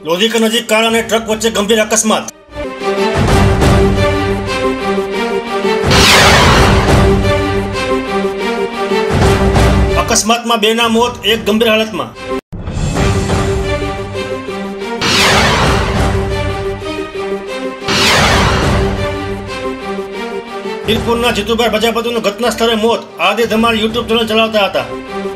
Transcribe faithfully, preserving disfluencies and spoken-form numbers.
लोधिका नजीक कार और ट्रक वच्चे गंभीर अकस्मात। अकस्मात में बेना मौत, एक गंभीर हालत में। વીરપુરના જીતુભાઈ પ્રજાપતિનું ઘટના સ્થળે મોત। આદિ ધમાલ યુટ્યુબ ચેનલ ચલાવતા હતા।